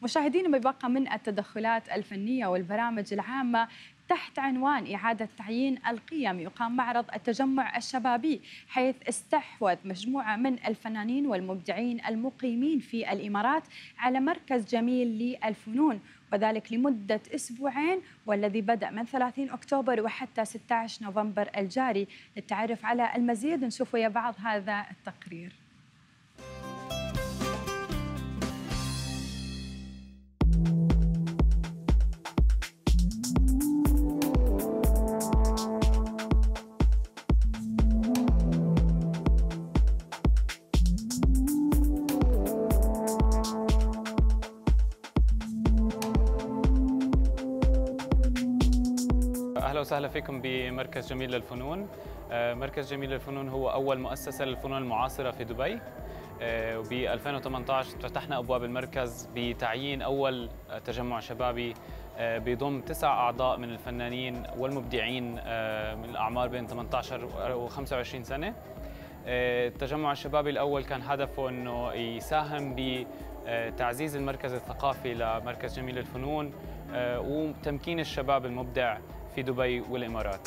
مشاهدينا، ببقى من التدخلات الفنية والبرامج العامة تحت عنوان إعادة تعيين القيم يقام معرض التجمع الشبابي، حيث استحوذ مجموعة من الفنانين والمبدعين المقيمين في الإمارات على مركز جميل للفنون، وذلك لمدة أسبوعين، والذي بدأ من 30 أكتوبر وحتى 16 نوفمبر الجاري. للتعرف على المزيد نشوف ويا بعض هذا التقرير. أهلا وسهلا فيكم بمركز جميل للفنون. مركز جميل للفنون هو أول مؤسسة للفنون المعاصرة في دبي. وب 2018 فتحنا أبواب المركز بتعيين أول تجمع شبابي بيضم 9 أعضاء من الفنانين والمبدعين من الأعمار بين 18 و 25 سنة. التجمع الشبابي الأول كان هدفه أنه يساهم بتعزيز المركز الثقافي لمركز جميل للفنون وتمكين الشباب المبدع في دبي والإمارات.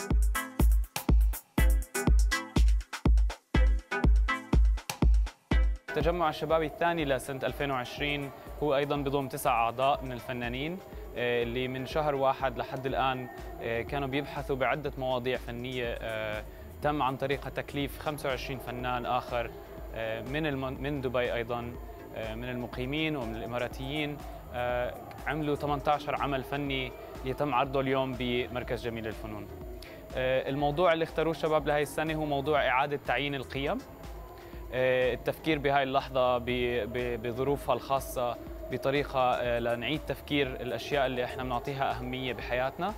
التجمع الشبابي الثاني لسنة 2020 هو أيضاً بضم 9 أعضاء من الفنانين اللي من شهر 1 لحد الآن كانوا بيبحثوا بعدة مواضيع فنية. تم عن طريقها تكليف 25 فنان آخر من دبي أيضاً، من المقيمين ومن الإماراتيين. عملوا 18 عمل فني يتم عرضه اليوم بمركز جميل للفنون. الموضوع اللي اختاروه الشباب لهي السنة هو موضوع إعادة تعيين القيم. التفكير بهاي اللحظة بظروفها الخاصة بطريقة لنعيد تفكير الأشياء اللي احنا بنعطيها أهمية بحياتنا،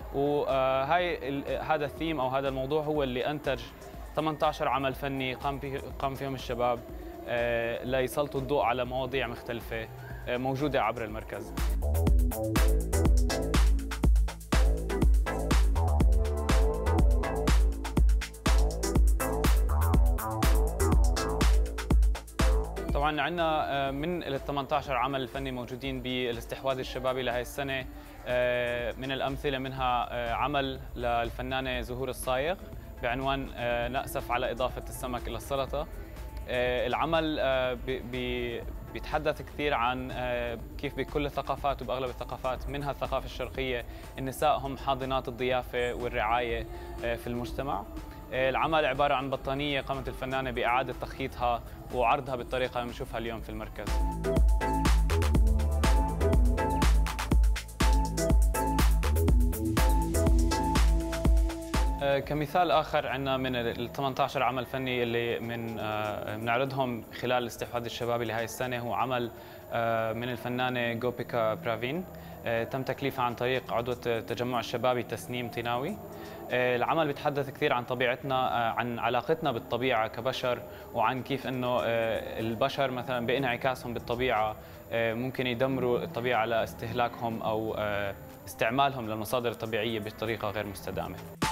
هذا الثيم أو هذا الموضوع هو اللي أنتج 18 عمل فني قام فيهم الشباب ليسلطوا الضوء على مواضيع مختلفة موجودة عبر المركز. طبعا عندنا من ال 18 عمل فني موجودين بالاستحواذ الشبابي لهي السنة. من الأمثلة منها عمل للفنانة زهور الصايغ بعنوان نأسف على إضافة السمك إلى السلطة. العمل بيتحدث كثير عن كيف بكل الثقافات وبأغلب الثقافات منها الثقافة الشرقية النساء هم حاضنات الضيافة والرعاية في المجتمع. العمل عبارة عن بطانية قامت الفنانة بإعادة تخييطها وعرضها بالطريقة اللي بنشوفها اليوم في المركز. كمثال آخر عندنا من ال 18 عمل فني اللي بنعرضهم خلال الاستحواذ الشبابي لهي السنة هو عمل من الفنانة جوبيكا برافين، تم تكليفها عن طريق عضوة التجمع الشبابي تسنيم طيناوي. العمل بيتحدث كثير عن طبيعتنا، عن علاقتنا بالطبيعة كبشر، وعن كيف انه البشر مثلا بانعكاسهم بالطبيعة ممكن يدمروا الطبيعة لاستهلاكهم او استعمالهم للمصادر الطبيعية بطريقة غير مستدامة.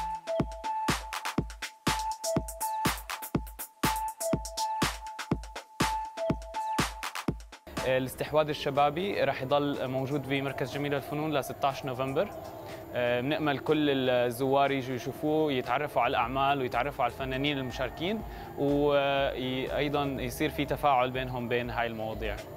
الاستحواذ الشبابي رح يضل موجود بمركز جميل للفنون ل 16 نوفمبر. بنأمل كل الزوار يجوا يشوفوه، يتعرفوا على الأعمال ويتعرفوا على الفنانين المشاركين، وأيضاً يصير في تفاعل بينهم بين هاي المواضيع.